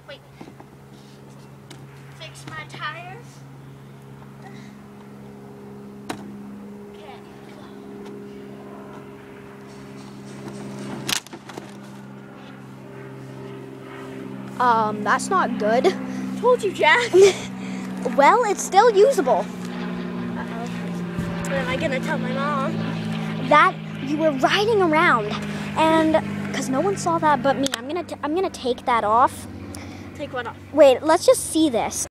Wait. Fix my tires. Okay. That's not good. Told you, Jack. Well, it's still usable. Uh-oh. What am I gonna tell my mom? That you were riding around, and because no one saw that but me, I'm gonna take that off. Take what off? Wait, let's just see this.